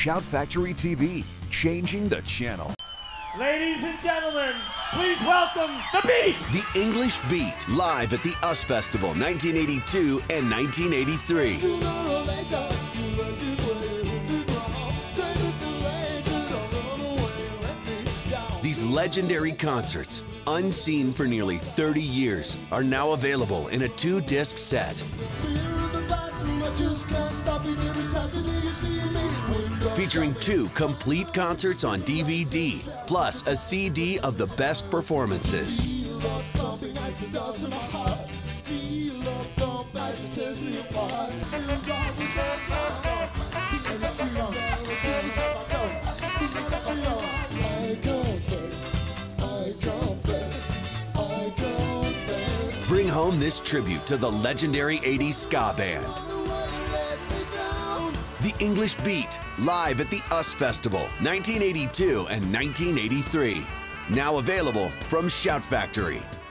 Shout Factory TV, changing the channel. Ladies and gentlemen, please welcome The Beat! The English Beat, live at the US Festival 1982 and 1983. These legendary concerts, unseen for nearly 30 years, are now available in a 2-disc set. Featuring 2 complete concerts on DVD, plus a CD of the best performances. Bring home this tribute to the legendary 80s ska band. The English Beat, live at the US Festival 1982 and 1983. Now available from Shout Factory.